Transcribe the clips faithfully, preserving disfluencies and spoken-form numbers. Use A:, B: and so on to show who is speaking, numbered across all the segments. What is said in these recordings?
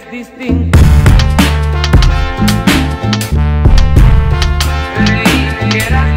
A: eras distinta. Creí que eras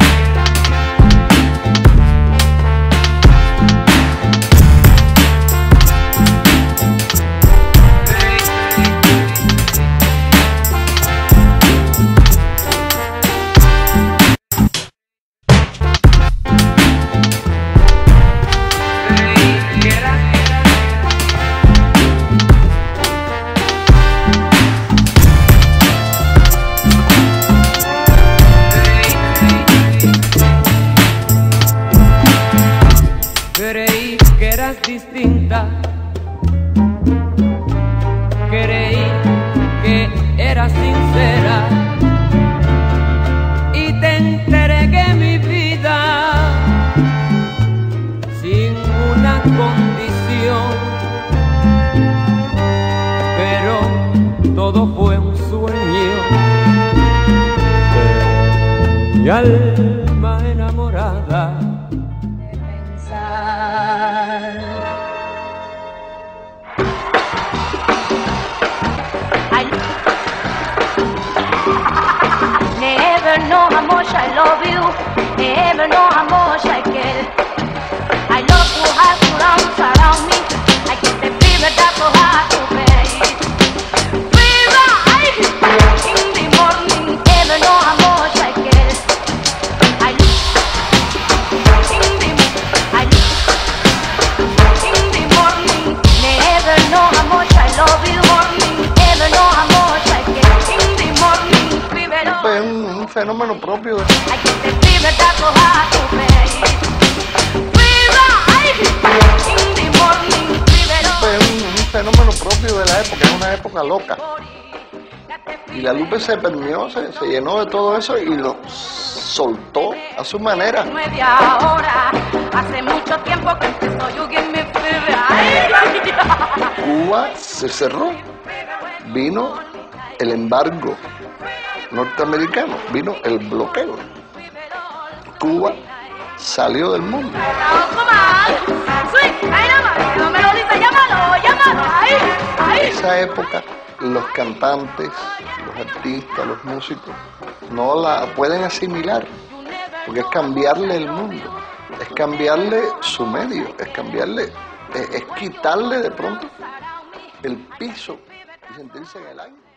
A: Creí que eras distinta, creí que eras sincera y te entregué mi vida sin una condición, pero todo fue un sueño de mi alma enamorada.
B: I never know how much I love you, never know how much I care. I love to have your arms around me, I get the fever that's so hard to bear. Fever, I in the morning, never know how much I care. I in the I in the morning, never know how much I love you. Morning, never know how much I care. In the morning, fever.
C: Es un, un fenómeno propio de...
B: I get the fever that's so hard to bear. Fever, I in the morning, fever.
C: Es un, un fenómeno propio de la época, es una época loca. Y la Lupe se permeó, se, se llenó de todo eso y lo soltó a su manera.
B: Media hora, hace mucho tiempo que empezó you give me fever.
C: Cuba se cerró, vino el embargo norteamericano, vino el bloqueo. Cuba salió del mundo. Esa época los cantantes, los artistas, los músicos no la pueden asimilar, porque es cambiarle el mundo, es cambiarle su medio, es cambiarle, es, es quitarle de pronto el piso y sentirse en el aire.